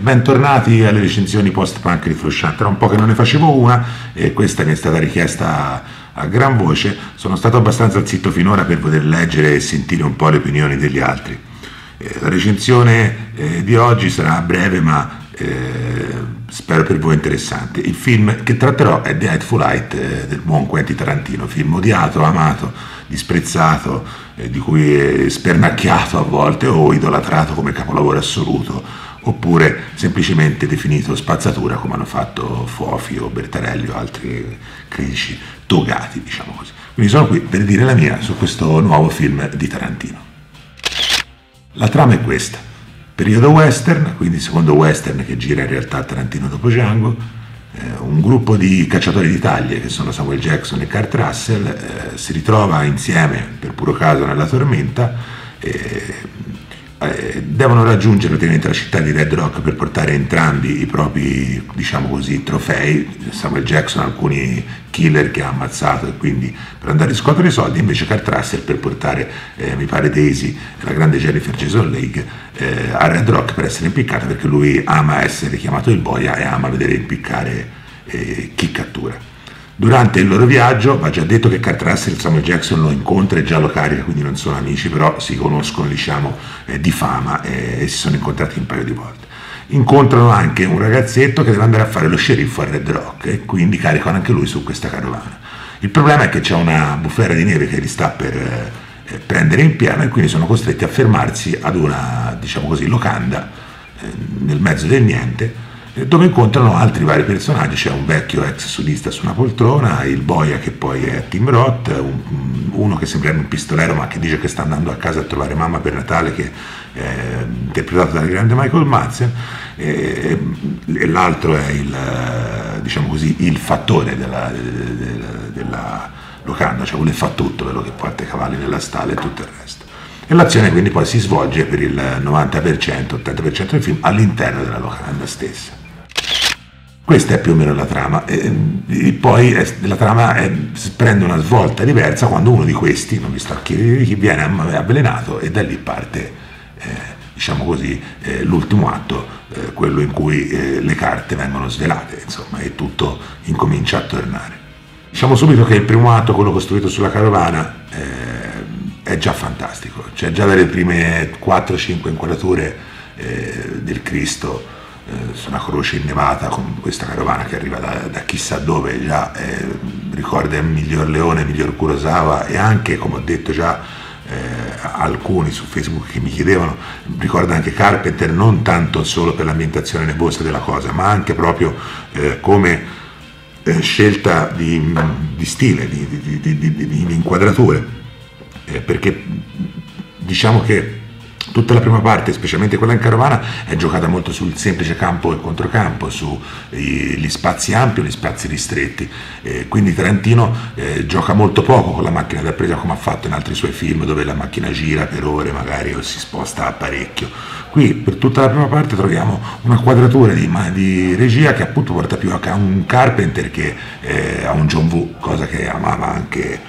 Bentornati alle recensioni post-punk di Frusciante. Era un po' che non ne facevo una e questa mi è stata richiesta a gran voce. Sono stato abbastanza zitto finora per poter leggere e sentire un po' le opinioni degli altri. La recensione di oggi sarà breve ma spero per voi interessante. Il film che tratterò è The Hateful Eight del buon Quentin Tarantino, film odiato, amato, disprezzato, di cui è spernacchiato a volte o idolatrato come capolavoro assoluto, oppure semplicemente definito spazzatura come hanno fatto Fuofi o Bertarelli o altri critici togati, diciamo così. Quindi sono qui per dire la mia su questo nuovo film di Tarantino. La trama è questa: periodo western, quindi secondo western che gira in realtà Tarantino dopo Django, un gruppo di cacciatori di taglie che sono Samuel Jackson e Kurt Russell si ritrova insieme per puro caso nella tormenta e devono raggiungere praticamente la città di Red Rock per portare entrambi i propri, diciamo così, trofei. Samuel Jackson alcuni killer che ha ammazzato e quindi per andare a riscuotere i soldi, invece Kurt Russell per portare, mi pare Daisy, la grande Jennifer Jason Leigh, a Red Rock per essere impiccata, perché lui ama essere chiamato il boia e ama vedere impiccare chi cattura. Durante il loro viaggio va già detto che Kurt Russell Samuel Jackson lo incontra e già lo carica, quindi non sono amici, però si conoscono, diciamo, di fama e si sono incontrati un paio di volte. Incontrano anche un ragazzetto che deve andare a fare lo sceriffo a Red Rock e quindi caricano anche lui su questa carovana. Il problema è che c'è una bufera di neve che li sta per prendere in pieno e quindi sono costretti a fermarsi ad una, diciamo così, locanda nel mezzo del niente, dove incontrano altri vari personaggi. C'è un vecchio ex sudista su una poltrona, il boia che poi è Tim Roth, uno che sembra un pistolero ma che dice che sta andando a casa a trovare mamma per Natale, che è interpretato dal grande Michael Madsen, e l'altro è il, diciamo così, il fattore della locanda, cioè quello che fa tutto, quello che porta i cavalli nella stalla e tutto il resto. E l'azione quindi poi si svolge per il 90%, 80% del film all'interno della locanda stessa. Questa è più o meno la trama, e poi la trama prende una svolta diversa quando uno di questi, non vi sto a chiedere chi, viene avvelenato e da lì parte, diciamo così, l'ultimo atto, quello in cui le carte vengono svelate, insomma, e tutto incomincia a tornare. Diciamo subito che il primo atto, quello costruito sulla carovana, è già fantastico, cioè già dalle prime 4-5 inquadrature del Cristo su una croce innevata con questa carovana che arriva da chissà dove, già ricorda il miglior Leone, miglior Kurosawa, e anche, come ho detto già, alcuni su Facebook che mi chiedevano, ricorda anche Carpenter, non tanto solo per l'ambientazione nevosa della cosa, ma anche proprio come scelta di stile, di inquadrature, perché diciamo che tutta la prima parte, specialmente quella in carovana, è giocata molto sul semplice campo e controcampo, sugli spazi ampi o gli spazi ristretti, quindi Tarantino gioca molto poco con la macchina da presa come ha fatto in altri suoi film, dove la macchina gira per ore magari o si sposta parecchio. Qui per tutta la prima parte troviamo una quadratura di regia che appunto porta più a un Carpenter che a un John Woo, cosa che amava anche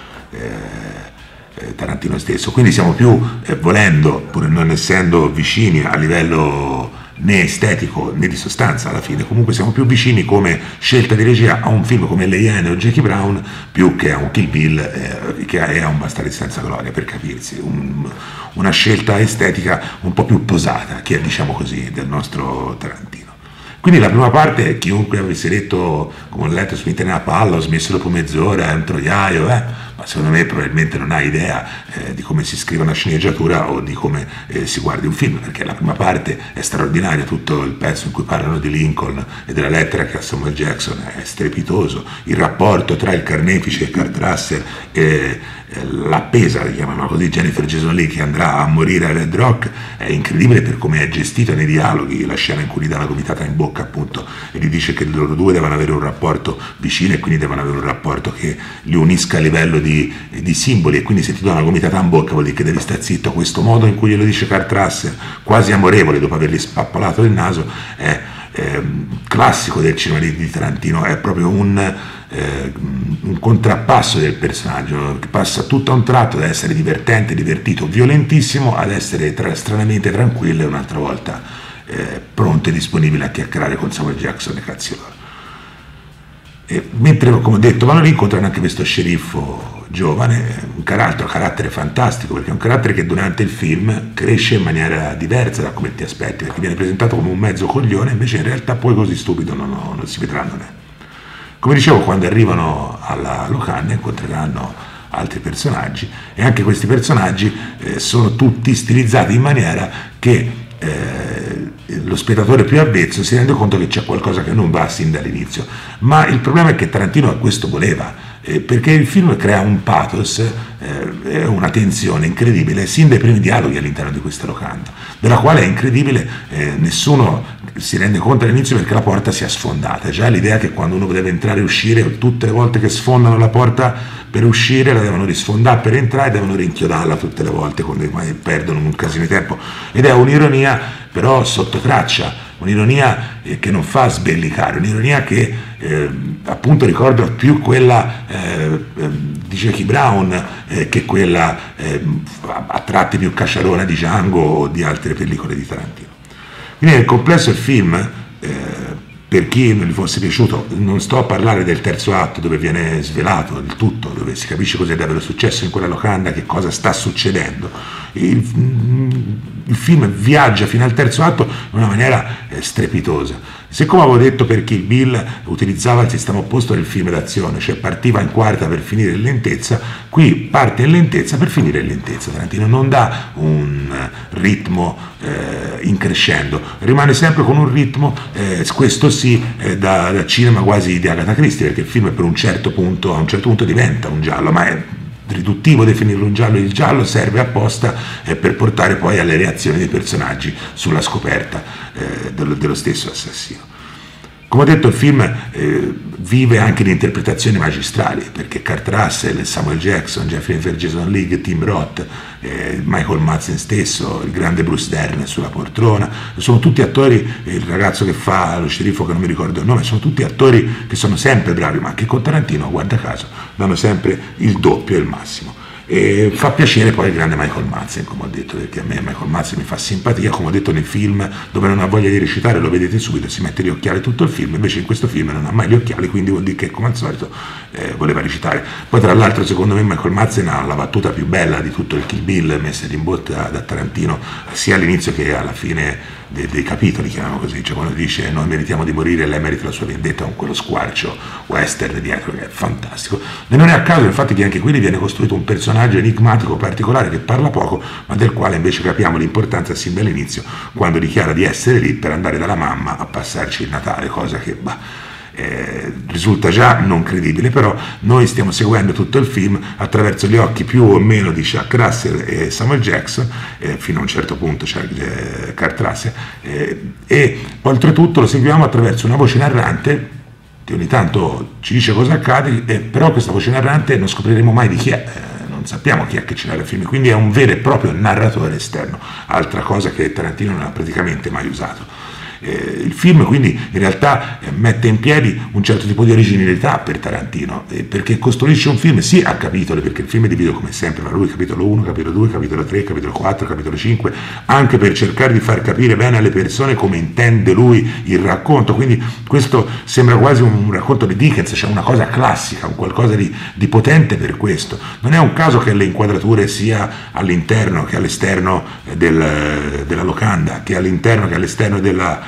Tarantino stesso. Quindi siamo più, volendo, pur non essendo vicini a livello né estetico né di sostanza alla fine, comunque siamo più vicini come scelta di regia a un film come Le Iene o Jackie Brown più che a un Kill Bill, che è un Bastardi senza gloria, per capirsi, una scelta estetica un po' più posata, che è, diciamo così, del nostro Tarantino. Quindi la prima parte, chiunque avesse detto, come ho letto su internet, a palla, ho smesso dopo mezz'ora, è un troiaio, ma secondo me probabilmente non ha idea di come si scrive una sceneggiatura o di come si guardi un film, perché la prima parte è straordinaria, tutto il pezzo in cui parlano di Lincoln e della lettera che ha Samuel Jackson è strepitoso, il rapporto tra il carnefice e Kurt Russell e l'appesa, la chiamano così, Jennifer Jason Leigh, che andrà a morire a Red Rock, è incredibile per come è gestita nei dialoghi, la scena in cui gli dà la gomitata in bocca appunto e gli dice che loro due devono avere un rapporto vicino e quindi devono avere un rapporto che li unisca a livello di simboli, e quindi se ti do una gomitata in bocca vuol dire che devi stare zitto. Questo modo in cui glielo dice Kurt Russell, quasi amorevole dopo avergli spappolato il naso, è classico del cinema di Tarantino, è proprio un contrappasso del personaggio che passa tutto a un tratto da essere divertente, divertito, violentissimo ad essere stranamente tranquillo e un'altra volta pronto pronto e disponibile a chiacchierare con Samuel Jackson e cazzi loro. E mentre, come ho detto, vanno lì, incontrano anche questo sceriffo giovane, un carattere fantastico, perché è un carattere che durante il film cresce in maniera diversa da come ti aspetti, perché viene presentato come un mezzo coglione, invece in realtà poi così stupido non si vedranno neanche. Come dicevo, quando arrivano alla locanda incontreranno altri personaggi, e anche questi personaggi sono tutti stilizzati in maniera che lo spettatore più avvezzo si rende conto che c'è qualcosa che non va sin dall'inizio. Ma il problema è che Tarantino a questo voleva, perché il film crea un pathos e una tensione incredibile sin dai primi dialoghi all'interno di questa locanda, della quale è incredibile, nessuno si rende conto all'inizio, perché la porta si è sfondata. Già l'idea che quando uno deve entrare e uscire, tutte le volte che sfondano la porta per uscire la devono risfondare per entrare, devono rinchiodarla tutte le volte, quando perdono un casino di tempo, ed è un'ironia però sotto traccia, un'ironia che non fa sbellicare, un'ironia che appunto ricorda più quella di Jackie Brown che quella a tratti più cacciarona di Django o di altre pellicole di Tarantino. Quindi nel complesso il film, per chi non gli fosse piaciuto, non sto a parlare del terzo atto dove viene svelato il tutto, dove si capisce cosa è davvero successo in quella locanda, che cosa sta succedendo. Il film viaggia fino al terzo atto in una maniera strepitosa. Se, come avevo detto, per Kill Bill utilizzava il sistema opposto del film d'azione, cioè partiva in quarta per finire in lentezza, qui parte in lentezza per finire in lentezza. Tarantino non dà un ritmo in crescendo, rimane sempre con un ritmo, questo sì, da cinema quasi di Agatha Christie, perché il film per un certo punto, a un certo punto diventa un giallo, ma è riduttivo definirlo un giallo. Il giallo serve apposta per portare poi alle reazioni dei personaggi sulla scoperta dello stesso assassino. Come ho detto, il film vive anche di interpretazioni magistrali, perché Kurt Russell, Samuel Jackson, Jeffrey Jason Leigh, Tim Roth, Michael Madsen stesso, il grande Bruce Dern sulla poltrona, sono tutti attori, il ragazzo che fa lo sceriffo che non mi ricordo il nome, sono tutti attori che sono sempre bravi, ma che con Tarantino, guarda caso, danno sempre il doppio e il massimo. E fa piacere poi il grande Michael Madsen, come ho detto, perché a me Michael Madsen mi fa simpatia. Come ho detto, nei film dove non ha voglia di recitare lo vedete subito, si mette gli occhiali tutto il film, invece in questo film non ha mai gli occhiali, quindi vuol dire che come al solito voleva recitare. Poi tra l'altro secondo me Michael Madsen ha la battuta più bella di tutto il Kill Bill messa in botta da Tarantino, sia all'inizio che alla fine dei capitoli, chiamiamo così, cioè quando dice noi meritiamo di morire e lei merita la sua vendetta, con quello squarcio western dietro che è fantastico. E non è a caso infatti che anche qui viene costruito un personaggio enigmatico particolare che parla poco, ma del quale invece capiamo l'importanza sin dall'inizio, quando dichiara di essere lì per andare dalla mamma a passarci il Natale, cosa che risulta già non credibile, però noi stiamo seguendo tutto il film attraverso gli occhi più o meno di Chuck Russell e Samuel Jackson, fino a un certo punto c'è Kurt Russell, e oltretutto lo seguiamo attraverso una voce narrante che ogni tanto ci dice cosa accade, però questa voce narrante non scopriremo mai di chi è, non sappiamo chi è che ce l'ha nel film, quindi è un vero e proprio narratore esterno, altra cosa che Tarantino non ha praticamente mai usato. Il film quindi in realtà mette in piedi un certo tipo di originalità per Tarantino, perché costruisce un film sì a capitoli, perché il film è diviso come sempre da lui, capitolo 1, capitolo 2, capitolo 3, capitolo 4, capitolo 5, anche per cercare di far capire bene alle persone come intende lui il racconto. Quindi questo sembra quasi un racconto di Dickens, cioè una cosa classica, un qualcosa di potente per questo. Non è un caso che le inquadrature sia all'interno che all'esterno della locanda, che all'interno che all'esterno della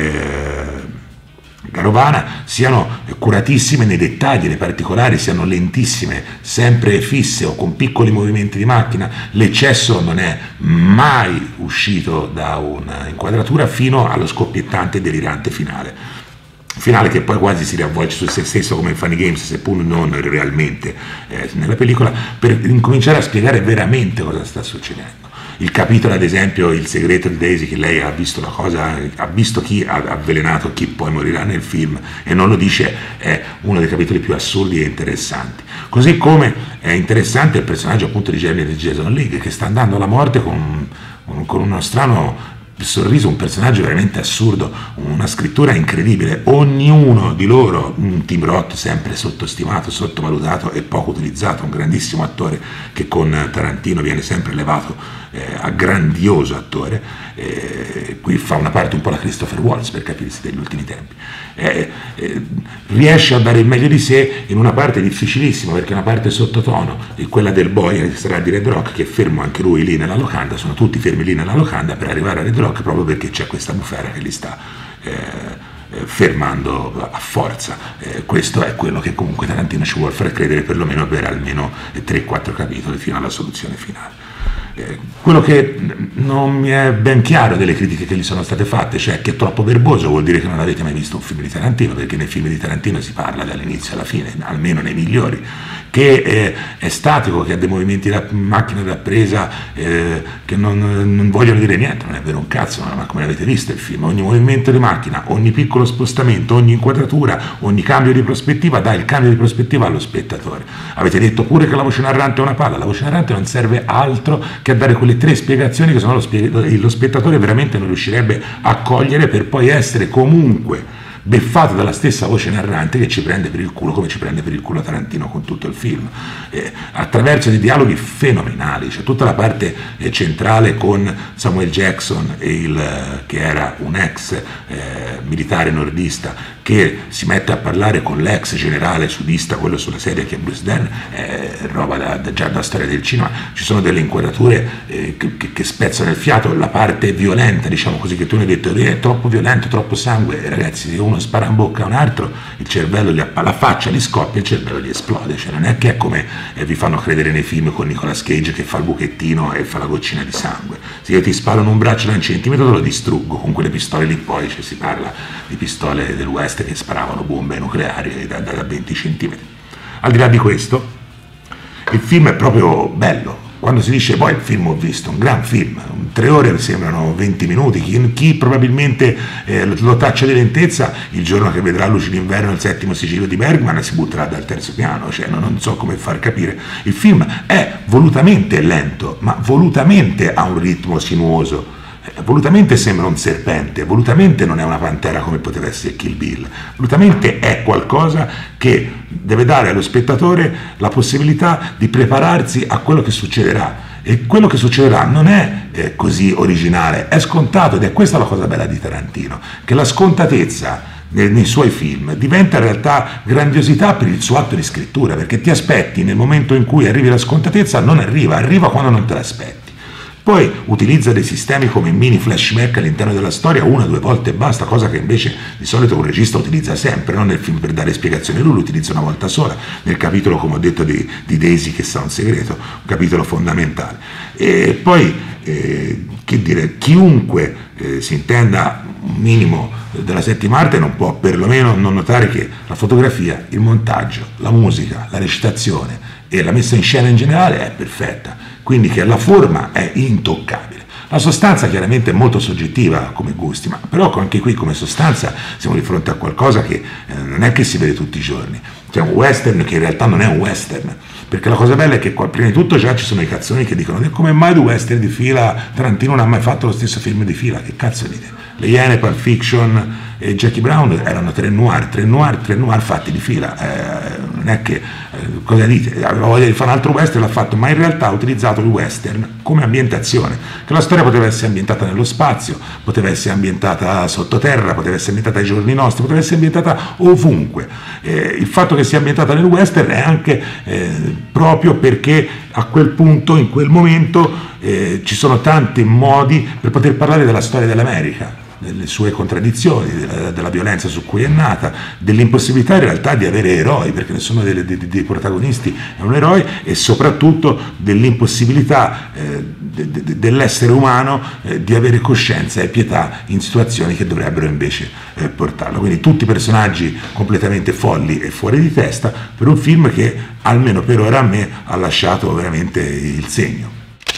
Garovana siano curatissime nei dettagli, nei particolari, siano lentissime, sempre fisse o con piccoli movimenti di macchina. L'eccesso non è mai uscito da un'inquadratura fino allo scoppiettante e delirante finale che poi quasi si riavvolge su se stesso come in Funny Games, seppur non realmente nella pellicola, per incominciare a spiegare veramente cosa sta succedendo. Il capitolo, ad esempio, il segreto di Daisy, che lei ha visto la cosa, ha visto chi ha avvelenato chi poi morirà nel film e non lo dice, è uno dei capitoli più assurdi e interessanti. Così come è interessante il personaggio appunto di Jason Leigh, che sta andando alla morte con uno strano sorriso, un personaggio veramente assurdo, una scrittura incredibile, ognuno di loro, un Tim Roth sempre sottostimato, sottovalutato e poco utilizzato, un grandissimo attore che con Tarantino viene sempre elevato a grandioso attore, qui fa una parte un po' la Christopher Waltz per capirsi degli ultimi tempi, riesce a dare il meglio di sé in una parte difficilissima, perché è una parte sottotono, quella del boy che sarà di Red Rock, che è fermo anche lui lì nella locanda, sono tutti fermi lì nella locanda per arrivare a Red Rock proprio perché c'è questa bufera che li sta fermando a forza. Questo è quello che comunque Tarantino ci vuole far credere, perlomeno per almeno 3-4 capitoli fino alla soluzione finale. Quello che non mi è ben chiaro delle critiche che gli sono state fatte, cioè che è troppo verboso, vuol dire che non avete mai visto un film di Tarantino, perché nei film di Tarantino si parla dall'inizio alla fine, almeno nei migliori, che è statico, che ha dei movimenti da macchina da presa che non vogliono dire niente, non è vero un cazzo, ma come l'avete visto il film, ogni movimento di macchina, ogni piccolo spostamento, ogni inquadratura, ogni cambio di prospettiva dà il cambio di prospettiva allo spettatore. Avete detto pure che la voce narrante è una palla, la voce narrante non serve altro che a dare quelle 3 spiegazioni che sennò lo spettatore veramente non riuscirebbe a cogliere, per poi essere comunque beffato dalla stessa voce narrante che ci prende per il culo, come ci prende per il culo Tarantino con tutto il film, attraverso dei dialoghi fenomenali. C'è tutta la parte centrale con Samuel Jackson, che era un ex militare nordista, che si mette a parlare con l'ex generale sudista, quello sulla serie che è Bruce Dern, roba già da storia del cinema. Ci sono delle inquadrature che spezzano il fiato, la parte violenta, diciamo così, che tu mi hai detto è troppo violento, troppo sangue, ragazzi, se uno spara in bocca a un altro, il cervello la faccia gli scoppia, il cervello gli esplode, cioè non è che è come vi fanno credere nei film con Nicolas Cage che fa il buchettino e fa la goccina di sangue. Se io ti sparo in un braccio da un centimetro te lo distruggo, con quelle pistole lì poi si parla di pistole del West che sparavano bombe nucleari da 20 centimetri. Al di là di questo, il film è proprio bello. Quando si dice poi il film ho visto, un gran film, 3 ore sembrano 20 minuti, chi probabilmente lo taccia di lentezza il giorno che vedrà Luci d'inverno il 7° sigillo di Bergman si butterà dal 3° piano, cioè non so come far capire. Il film è volutamente lento, ma volutamente ha un ritmo sinuoso, volutamente sembra un serpente, volutamente non è una pantera come poteva essere Kill Bill, volutamente è qualcosa che deve dare allo spettatore la possibilità di prepararsi a quello che succederà, e quello che succederà non è così originale, è scontato, ed è questa la cosa bella di Tarantino, che la scontatezza nei suoi film diventa in realtà grandiosità per il suo atto di scrittura, perché ti aspetti nel momento in cui arrivi la scontatezza, non arriva quando non te l'aspetti. Poi utilizza dei sistemi come mini flashback all'interno della storia 1 o 2 volte e basta, cosa che invece di solito un regista utilizza sempre, non nel film per dare spiegazioni, lui lo utilizza una volta sola, nel capitolo, come ho detto, di Daisy che sa un segreto, un capitolo fondamentale. E poi, che dire, chiunque si intenda un minimo della settima arte non può perlomeno non notare che la fotografia, il montaggio, la musica, la recitazione e la messa in scena in generale è perfetta, quindi che la forma è intoccabile. La sostanza chiaramente è molto soggettiva come gusti, ma però anche qui come sostanza siamo di fronte a qualcosa che non è che si vede tutti i giorni. C'è un western che in realtà non è un western, perché la cosa bella è che qua, prima di tutto già ci sono i cazzoni che dicono come mai 2 western di fila, Tarantino non ha mai fatto lo stesso film di fila, che cazzo dite? Le Iene, Pulp Fiction e Jackie Brown erano 3 noir fatti di fila, non è che, cosa dite, aveva voglia di fare un altro western, l'ha fatto, ma in realtà ha utilizzato il western come ambientazione, che la storia poteva essere ambientata nello spazio, poteva essere ambientata sottoterra, poteva essere ambientata ai giorni nostri, poteva essere ambientata ovunque. Il fatto che sia ambientata nel western è anche proprio perché a quel punto, in quel momento, ci sono tanti modi per poter parlare della storia dell'America, delle sue contraddizioni, della violenza su cui è nata, dell'impossibilità in realtà di avere eroi, perché nessuno dei protagonisti è un eroe, e soprattutto dell'impossibilità dell'essere umano di avere coscienza e pietà in situazioni che dovrebbero invece portarlo. Quindi tutti personaggi completamente folli e fuori di testa per un film che, almeno per ora, a me ha lasciato veramente il segno.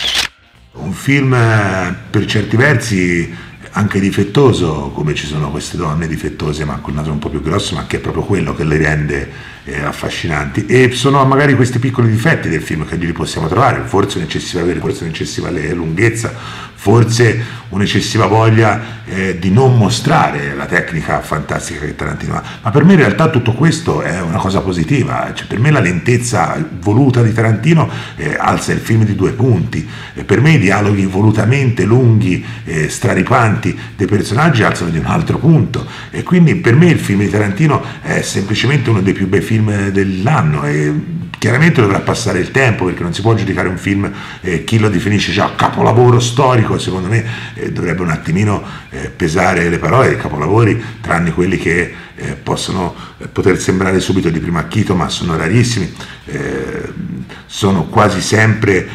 Un film per certi versi anche difettoso, come ci sono queste donne difettose ma con il naso un po' più grosso, ma che è proprio quello che le rende affascinanti, e sono magari questi piccoli difetti del film che li possiamo trovare, forse un'eccessiva lunghezza, forse un'eccessiva voglia di non mostrare la tecnica fantastica che Tarantino ha, ma per me in realtà tutto questo è una cosa positiva, cioè, per me la lentezza voluta di Tarantino alza il film di 2 punti, per me i dialoghi volutamente lunghi, straripanti dei personaggi alzano di un altro punto, e quindi per me il film di Tarantino è semplicemente uno dei più bei film dell'anno, e chiaramente dovrà passare il tempo, perché non si può giudicare un film, chi lo definisce già capolavoro storico, secondo me dovrebbe un attimino pesare le parole. I capolavori, tranne quelli che possono poter sembrare subito di primo acchito, ma sono rarissimi, sono quasi sempre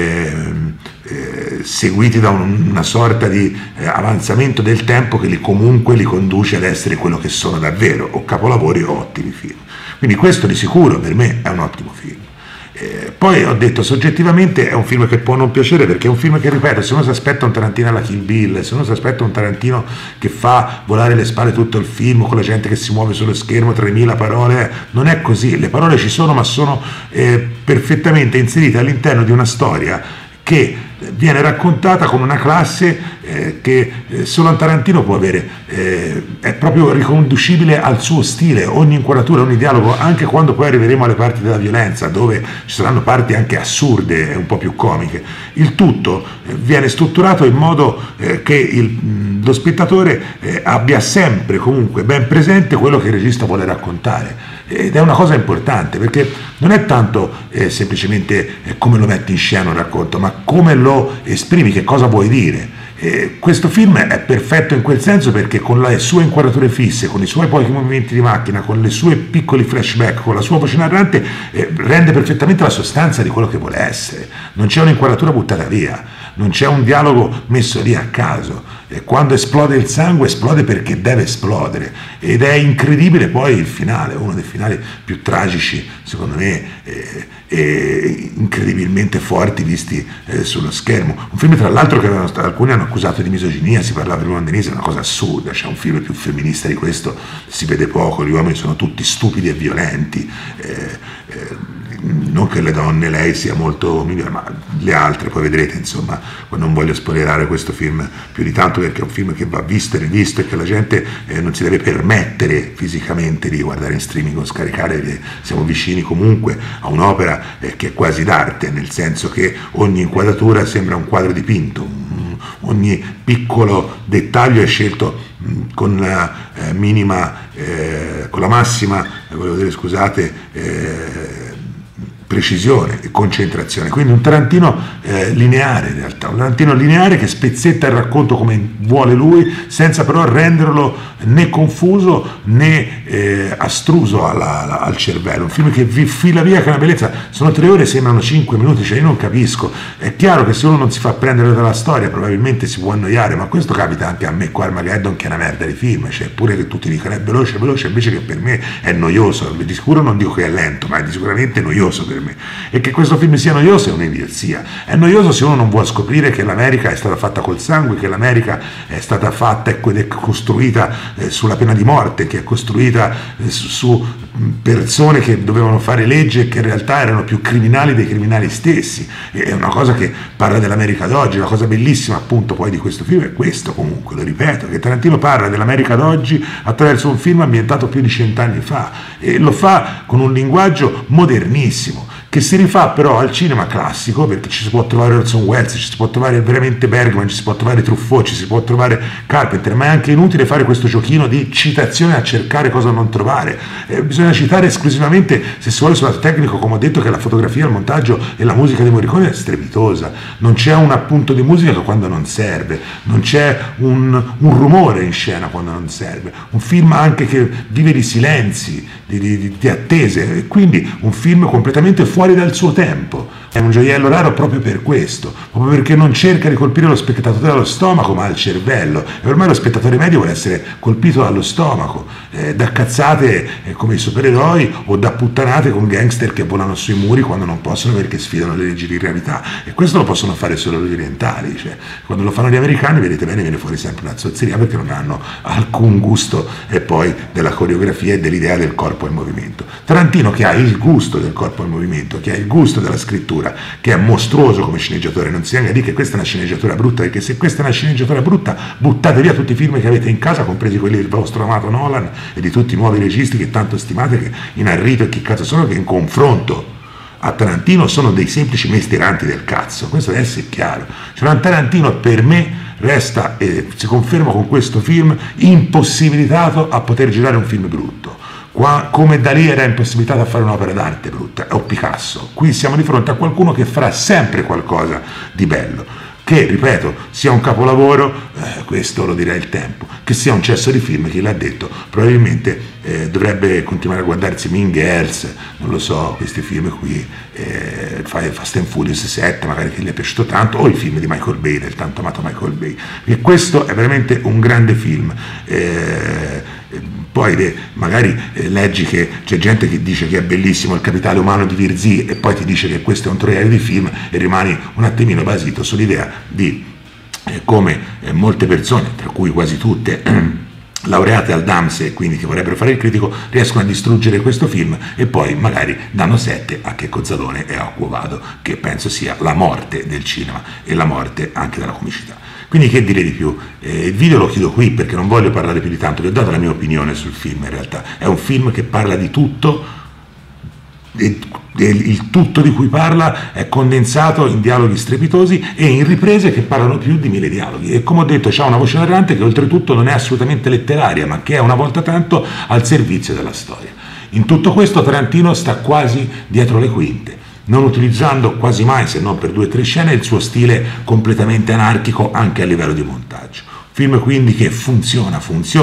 seguiti da una sorta di avanzamento del tempo che comunque li conduce ad essere quello che sono davvero, o capolavori o ottimi film. Quindi questo di sicuro per me è un ottimo film. Poi ho detto, soggettivamente è un film che può non piacere, perché è un film che, ripeto, se uno si aspetta un Tarantino alla Kill Bill, se uno si aspetta un Tarantino che fa volare le spalle tutto il film con la gente che si muove sullo schermo, 3000 parole, non è così. Le parole ci sono, ma sono perfettamente inserite all'interno di una storia che viene raccontata con una classe che solo Tarantino può avere, è proprio riconducibile al suo stile, ogni inquadratura, ogni dialogo, anche quando poi arriveremo alle parti della violenza, dove ci saranno parti anche assurde e un po' più comiche. Il tutto viene strutturato in modo che lo spettatore abbia sempre comunque ben presente quello che il regista vuole raccontare, ed è una cosa importante, perché non è tanto semplicemente come lo metti in scena un racconto, ma come lo esprimi, che cosa vuoi dire. Questo film è perfetto in quel senso, perché con le sue inquadrature fisse, con i suoi pochi movimenti di macchina, con le sue piccoli flashback, con la sua voce narrante, rende perfettamente la sostanza di quello che vuole essere. Non c'è un'inquadratura buttata via, non c'è un dialogo messo lì a caso. Quando esplode il sangue, esplode perché deve esplodere, ed è incredibile poi il finale, uno dei finali più tragici secondo me, e incredibilmente forti visti sullo schermo. Un film tra l'altro che alcuni hanno accusato di misoginia, si parlava di Roman Denise, è una cosa assurda, c'è un film più femminista di questo si vede poco, gli uomini sono tutti stupidi e violenti, non che le donne, lei sia molto migliore, ma le altre poi vedrete, insomma. Non voglio spoilerare questo film più di tanto, perché è un film che va visto e rivisto e che la gente non si deve permettere fisicamente di guardare in streaming o scaricare. Siamo vicini comunque a un'opera che è quasi d'arte, nel senso che ogni inquadratura sembra un quadro dipinto, ogni piccolo dettaglio è scelto con la massima, volevo dire, scusate, precisione e concentrazione. Quindi un Tarantino lineare, in realtà un Tarantino lineare che spezzetta il racconto come vuole lui, senza però renderlo né confuso né astruso al cervello. Un film che fila via con una bellezza. Sono 3 ore, sembrano 5 minuti, cioè io non capisco. È chiaro che se uno non si fa prendere dalla storia probabilmente si può annoiare, ma questo capita anche a me qua Armageddon, che è una merda di film, cioè pure che tutti dicono è veloce veloce, invece che per me è noioso. Di sicuro non dico che è lento, ma è sicuramente noioso per me. E che questo film sia noioso è un'idiozia. È noioso se uno non vuole scoprire che l'America è stata fatta col sangue, che l'America è stata fatta ed è costruita sulla pena di morte, che è costruita su persone che dovevano fare legge e che in realtà erano più criminali dei criminali stessi. È una cosa che parla dell'America d'oggi. La cosa bellissima appunto poi di questo film è questo, comunque lo ripeto, che Tarantino parla dell'America d'oggi attraverso un film ambientato più di 100 anni fa, e lo fa con un linguaggio modernissimo, che si rifà però al cinema classico, perché ci si può trovare Orson Welles, ci si può trovare veramente Bergman, ci si può trovare Truffaut, ci si può trovare Carpenter, ma è anche inutile fare questo giochino di citazione a cercare cosa non trovare. Bisogna citare esclusivamente, se si vuole, sul lato tecnico, come ho detto, che la fotografia, il montaggio e la musica di Morricone è strepitosa. Non c'è un appunto di musica quando non serve, non c'è un rumore in scena quando non serve. Un film anche che vive di silenzi, di attese, e quindi un film completamente fuori dal suo tempo. È un gioiello raro proprio per questo, proprio perché non cerca di colpire lo spettatore allo stomaco ma al cervello, e ormai lo spettatore medio vuole essere colpito allo stomaco, da cazzate come i supereroi o da puttanate con gangster che volano sui muri quando non possono perché sfidano le leggi di gravità, e questo lo possono fare solo gli orientali. Cioè, quando lo fanno gli americani, vedete bene, viene fuori sempre una zozzeria, perché non hanno alcun gusto e poi della coreografia e dell'idea del corpo in movimento. Tarantino, che ha il gusto del corpo in movimento, che ha il gusto della scrittura, sceneggiatura, che è mostruoso come sceneggiatore, non si venga a dire che questa è una sceneggiatura brutta, perché se questa è una sceneggiatura brutta, buttate via tutti i film che avete in casa, compresi quelli del vostro amato Nolan e di tutti i nuovi registi che tanto stimate, che in arrivo e chi cazzo sono, che in confronto a Tarantino sono dei semplici mestieranti del cazzo, questo deve essere chiaro. Cioè, Tarantino per me resta, si conferma con questo film, impossibilitato a poter girare un film brutto. Come Dalì era impossibilitato a fare un'opera d'arte brutta, o Picasso. Qui siamo di fronte a qualcuno che farà sempre qualcosa di bello. Che, ripeto, sia un capolavoro, questo lo dirà il tempo, che sia un cesso di film, chi l'ha detto, probabilmente dovrebbe continuare a guardarsi Mean Girls, non lo so, questi film qui, Fast and Furious 7, magari che gli è piaciuto tanto, o i film di Michael Bay, del tanto amato Michael Bay, perché questo è veramente un grande film. Poi magari leggi che c'è gente che dice che è bellissimo Il capitale umano di Virzì e poi ti dice che questo è un troiario di film e rimani un attimino basito sull'idea di come molte persone, tra cui quasi tutte laureate al DAMS e quindi che vorrebbero fare il critico, riescono a distruggere questo film e poi magari danno 7 a Checco Zalone e a Quo Vado, che penso sia la morte del cinema e la morte anche della comicità. Quindi che dire di più? Il video lo chiudo qui perché non voglio parlare più di tanto, vi ho dato la mia opinione sul film in realtà, è un film che parla di tutto, e il tutto di cui parla è condensato in dialoghi strepitosi e in riprese che parlano più di 1000 dialoghi e come ho detto c'ha una voce narrante che oltretutto non è assolutamente letteraria ma che è una volta tanto al servizio della storia. In tutto questo Tarantino sta quasi dietro le quinte, non utilizzando quasi mai, se non per 2 o 3 scene, il suo stile completamente anarchico anche a livello di montaggio. Film quindi che funziona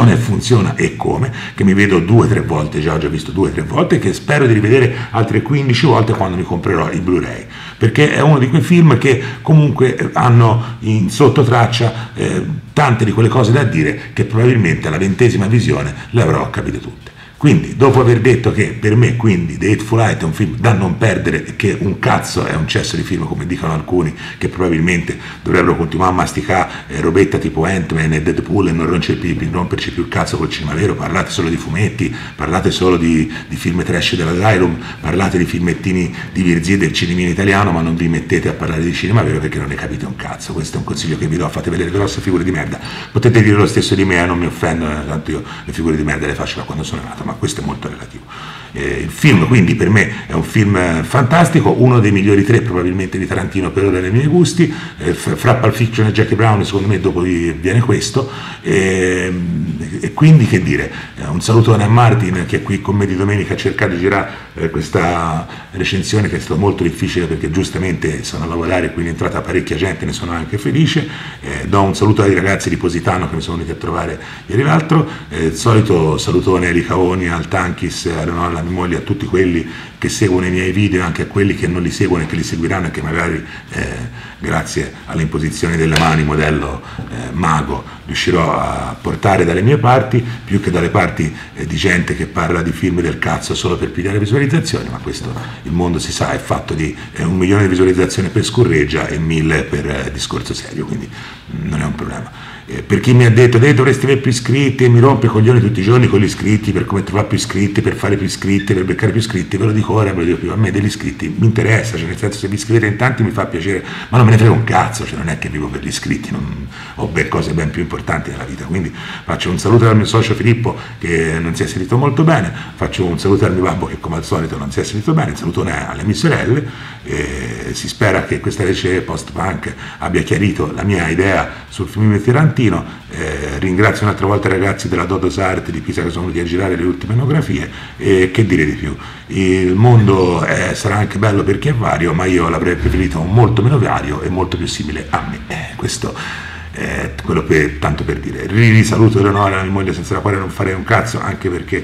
e come, che mi vedo 2 o 3 volte, già ho visto 2 o 3 volte, e che spero di rivedere altre 15 volte quando mi comprerò i Blu-ray, perché è uno di quei film che comunque hanno in sottotraccia tante di quelle cose da dire che probabilmente alla 20ª visione le avrò capite tutte. Quindi, dopo aver detto che per me, quindi, The Hateful Eight è un film da non perdere e che un cazzo è un cesso di film, come dicono alcuni, che probabilmente dovrebbero continuare a masticare robetta tipo Ant-Man e Deadpool e non romperci più il cazzo col cinema vero, parlate solo di fumetti, parlate solo di film trash dell'Asylum, parlate di filmettini di Virzì e del cinemino italiano, ma non vi mettete a parlare di cinema vero perché non ne capite un cazzo. Questo è un consiglio che vi do, fate vedere grosse figure di merda. Potete dire lo stesso di me, non mi offendo, tanto io le figure di merda le faccio da quando sono nato, ma questo è molto relativo. Il film quindi per me è un film fantastico, uno dei migliori 3 probabilmente di Tarantino per ora nei miei gusti, fra Pulp Fiction e Jackie Brown secondo me dopo viene questo, e quindi che dire, un salutone a Martin che è qui con me di domenica a cercare di girare questa recensione che è stato molto difficile perché giustamente sono a lavorare, quindi è entrata parecchia gente, ne sono anche felice. Do un saluto ai ragazzi di Positano che mi sono venuti a trovare ieri l'altro, il solito salutone a Ricaoni, al Tankis, a Leonora, mia moglie, a tutti quelli che seguono i miei video, anche a quelli che non li seguono e che li seguiranno e che magari grazie alle imposizioni delle mani modello mago riuscirò a portare dalle mie parti più che dalle parti di gente che parla di film del cazzo solo per pigliare visualizzazioni, ma questo il mondo si sa è fatto di 1 milione di visualizzazioni per scurreggia e 1000 per discorso serio, quindi non è un problema. Per chi mi ha detto dovresti avere più iscritti e mi rompe i coglioni tutti i giorni con gli iscritti per come trovare più iscritti, per fare più iscritti, per beccare più iscritti, ve lo dico ora, ve lo dico più, a me degli iscritti mi interessa, cioè nel senso se vi iscrivete in tanti mi fa piacere, ma non me ne frega un cazzo, cioè non è che vivo per gli iscritti, ho cose ben più importanti nella vita, quindi faccio un saluto al mio socio Filippo che non si è sentito molto bene, faccio un saluto al mio babbo che come al solito non si è sentito bene, un salutone alle mie sorelle, si spera che questa legge post-punk abbia chiarito la mia idea sul film di Tarantino. Ringrazio un'altra volta i ragazzi della Dodos Art di Pisa che sono venuti a girare le ultime monografie e che dire di più, il mondo sarà anche bello perché è vario, ma io l'avrei preferito molto meno vario e molto più simile a me, questo è quello tanto per dire. Risaluto Eleonora, mia moglie, senza la quale non farei un cazzo, anche perché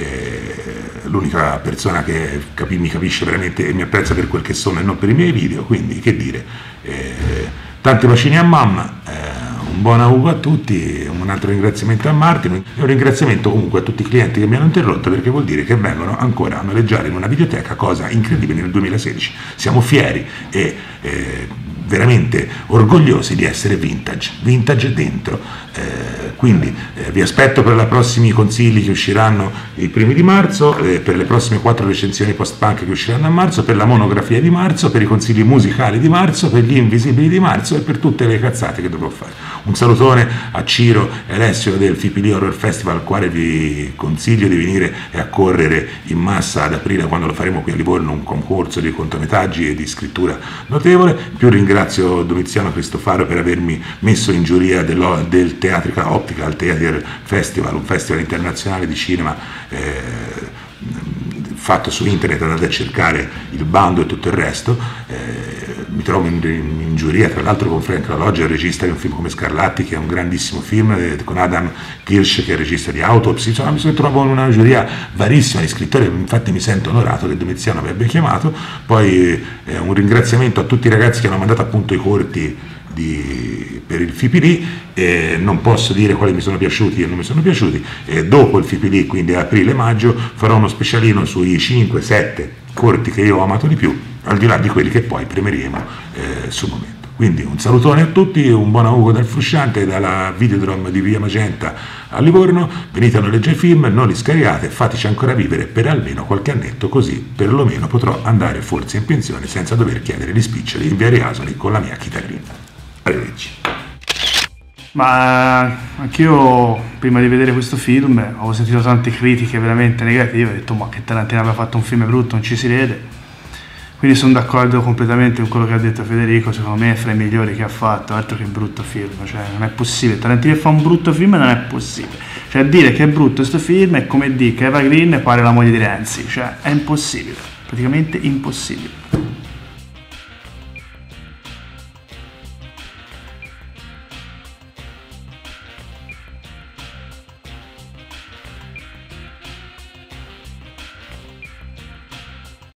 l'unica persona che mi capisce veramente e mi apprezza per quel che sono e non per i miei video, quindi che dire, tanti bacini a mamma, un buon augurio a tutti, un altro ringraziamento a Martin e un ringraziamento comunque a tutti i clienti che mi hanno interrotto perché vuol dire che vengono ancora a noleggiare in una videoteca, cosa incredibile nel 2016, siamo fieri e veramente orgogliosi di essere vintage dentro. Quindi vi aspetto per i prossimi consigli che usciranno i primi di marzo, per le prossime 4 recensioni post-punk che usciranno a marzo, per la monografia di marzo, per i consigli musicali di marzo, per gli invisibili di marzo e per tutte le cazzate che dovrò fare. Un salutone a Ciro e Alessio del FIPLI Horror Festival, al quale vi consiglio di venire e accorrere in massa ad aprile, quando lo faremo qui a Livorno, un concorso di contometaggi e di scrittura notevole. In più ringrazio Domiziano Cristofaro per avermi messo in giuria del Teatrica Optical Theater Festival, un festival internazionale di cinema fatto su internet. Andate a cercare il bando e tutto il resto. Mi trovo in giuria tra l'altro con Frank LaLoggia, il regista di un film come Scarlatti, che è un grandissimo film, con Adam Kirsch, che è il regista di Autopsy. Insomma, mi trovo in una giuria varissima di scrittori, infatti mi sento onorato che Domiziano mi abbia chiamato. Poi un ringraziamento a tutti i ragazzi che hanno mandato appunto i corti per il FIPLI. Non posso dire quali mi sono piaciuti e non mi sono piaciuti. Dopo il FIPLI, quindi aprile-maggio, farò uno specialino sui 5-7 corti che io ho amato di più, al di là di quelli che poi premieremo sul momento. Quindi un salutone a tutti, un buon augurio dal Frusciante, dalla Videodrome di Via Magenta a Livorno. Venite a noleggiare i film, non li scariate, fateci ancora vivere per almeno qualche annetto, così perlomeno potrò andare forse in pensione senza dover chiedere gli spiccioli in Via Riasoli con la mia chitarrina. Arrivederci. Ma anch'io prima di vedere questo film avevo sentito tante critiche veramente negative, ho detto ma che Tarantino aveva fatto un film brutto, non ci si vede. Quindi sono d'accordo completamente con quello che ha detto Federico, secondo me è fra i migliori che ha fatto, altro che brutto film, cioè non è possibile, Tarantino fa un brutto film non è possibile, cioè dire che è brutto questo film è come dire che Eva Green pare la moglie di Renzi, cioè è impossibile, praticamente impossibile.